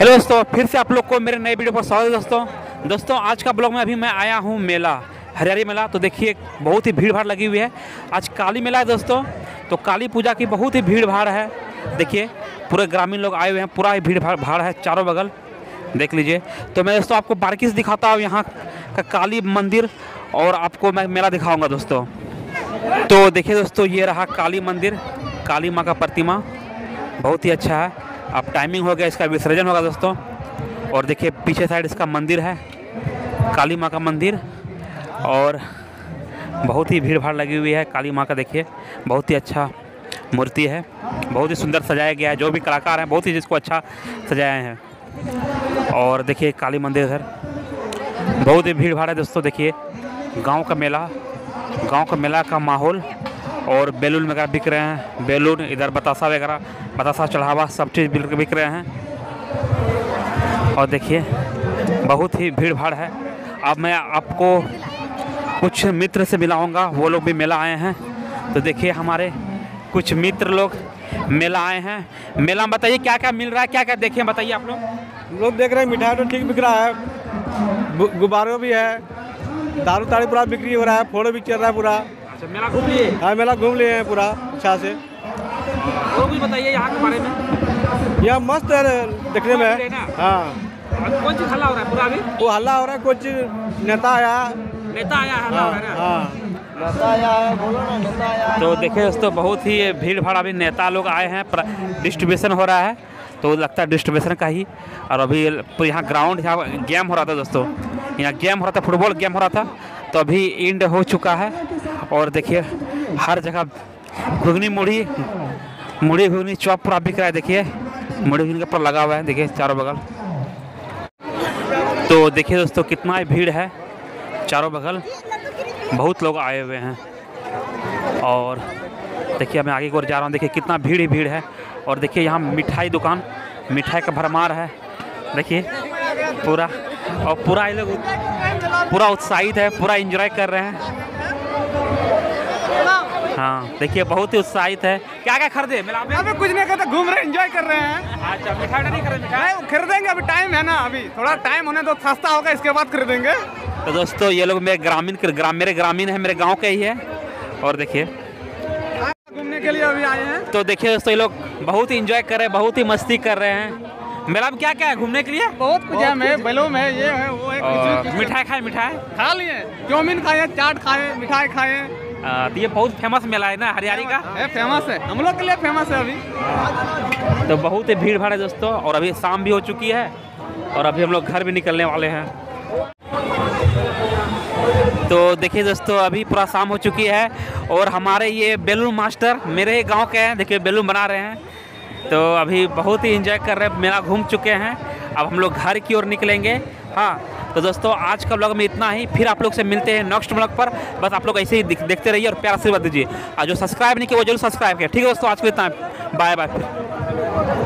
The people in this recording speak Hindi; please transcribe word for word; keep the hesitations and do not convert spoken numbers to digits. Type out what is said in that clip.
हेलो दोस्तों, फिर से आप लोग को मेरे नए वीडियो पर स्वागत है। दोस्तों दोस्तों आज का ब्लॉग में अभी मैं आया हूँ मेला, हरियाली मेला। तो देखिए बहुत ही भीड़ भाड़ लगी हुई है। आज काली मेला है दोस्तों, तो काली पूजा की बहुत ही भीड़ भाड़ है। देखिए पूरे ग्रामीण लोग आए हुए हैं, पूरा ही भीड़ भाड़ है चारों बगल, देख लीजिए। तो मैं दोस्तों आपको बारीकी से दिखाता हूँ यहाँ का काली मंदिर, और आपको मैं मेला दिखाऊँगा दोस्तों। तो देखिए दोस्तों, ये रहा काली मंदिर, काली माँ का प्रतिमा बहुत ही अच्छा है। अब टाइमिंग हो गया, इसका विसर्जन होगा दोस्तों। और देखिए पीछे साइड इसका मंदिर है, काली माँ का मंदिर, और बहुत ही भीड़ भाड़ लगी हुई है। काली माँ का देखिए बहुत ही अच्छा मूर्ति है, बहुत ही सुंदर सजाया गया है। जो भी कलाकार हैं बहुत ही जिसको अच्छा सजाए हैं। और देखिए काली मंदिर इधर बहुत ही भीड़ भाड़ है दोस्तों। देखिए गांव का मेला, गांव का मेला का माहौल, और बैलून वगैरह बिक रहे हैं। बैलून इधर बतासा वगैरह, बतासा चढ़ावा सब चीज़ बिक रहे हैं। और देखिए बहुत ही भीड़ भाड़ है। अब मैं आपको कुछ मित्र से मिलाऊंगा, वो लोग भी मेला आए हैं। तो देखिए हमारे कुछ मित्र लोग मेला आए हैं। मेला में बताइए क्या क्या मिल रहा है, क्या क्या देखें बताइए आप लोग। लोग देख रहे हैं मिठाई तो ठीक बिक रहा है, गुब्बारों भी है, दारू ताड़ी पूरा बिक्री हो रहा है, फोड़ो भी चल रहा है पूरा। अच्छा मेला घूम लिए? हाँ मेला घूम लिए हैं पूरा अच्छा से। और भी बताइए यहाँ के बारे में। यहाँ मस्त है देखने में। हाँ कौन चीज़ हल्ला हो रहा है पूरा अभी? वो हल्ला हो रहा है, कुछ नेता आया, नेता आया हल्ला हो रहा है ना? हाँ नेता आया है, बोलो ना नेता आया। तो देखिए दोस्तों बहुत ही भीड़ भाड़, अभी नेता लोग आए हैं, डिस्ट्रीब्यूशन हो रहा है, तो लगता है डिस्ट्रीब्यूशन का ही। और अभी यहाँ ग्राउंड, यहाँ गेम हो रहा था दोस्तों, यहाँ गेम हो रहा था, फुटबॉल गेम हो रहा था, तो अभी एंड हो चुका है। और देखिए हर जगह घुगनी मुड़ी मुड़ी घुगनी चौप पूरा बिक रहा है। देखिए मुड़ी घुगनी का पूरा लगा हुआ है, देखिए चारों बगल। तो देखिए दोस्तों कितना ही भीड़ है चारों बगल, बहुत लोग आए हुए हैं। और देखिए मैं आगे की ओर जा रहा हूँ, देखिए कितना भीड़ ही भीड़ है। और देखिए यहाँ मिठाई दुकान, मिठाई का भरमार है देखिए पूरा। और पूरा ये लोग पूरा उत्साहित है, पूरा एंजॉय कर रहे हैं। हाँ देखिए बहुत ही उत्साहित है। क्या क्या खरीदे मेला में? अभी कुछ नहीं करते, घूम रहे एंजॉय कर रहे हैं। अच्छा मिठाई नहीं खरीदे? मिठाई खरीदेंगे, अभी टाइम है ना, अभी थोड़ा टाइम होने तो सस्ता होगा, इसके बाद खरीदेंगे। तो दोस्तों ये लोग मेरे ग्रामीण ग्राम मेरे ग्रामीण है, मेरे गाँव के ही है। और देखिए घूमने के लिए अभी आए हैं। तो देखिए दोस्तों ये लोग बहुत ही इंजॉय कर रहे हैं, बहुत ही मस्ती कर रहे हैं। मेला में क्या क्या है घूमने के लिए? बहुत कुछ है, मैं बैलून है, ये है वो है। मिठाई खाए, मिठाई खा लिए, चाउमीन खाए, चाट खाए, मिठाई खाए। तो ये बहुत फेमस मेला है ना हरियाली का? है, फेमस है, हम लोग के लिए फेमस है अभी। तो बहुत ही भीड़ भाड़ है दोस्तों। और अभी शाम भी हो चुकी है, और अभी हम लोग घर भी निकलने वाले हैं। तो देखिए दोस्तों अभी पूरा शाम हो चुकी है, और हमारे ये बैलून मास्टर मेरे गांव के हैं, देखिए बैलून बना रहे हैं। तो अभी बहुत ही एंजॉय कर रहे हैं, मेला घूम चुके हैं। अब हम लोग घर की ओर निकलेंगे। हाँ तो दोस्तों आज का ब्लॉग में इतना ही, फिर आप लोग से मिलते हैं नेक्स्ट ब्लॉग पर। बस आप लोग ऐसे ही देखते रहिए और प्यार आशीर्वाद दीजिए। और जो सब्सक्राइब नहीं किया वो जरूर सब्सक्राइब किया। ठीक है दोस्तों, आज के लिए इतना, बाय बाय।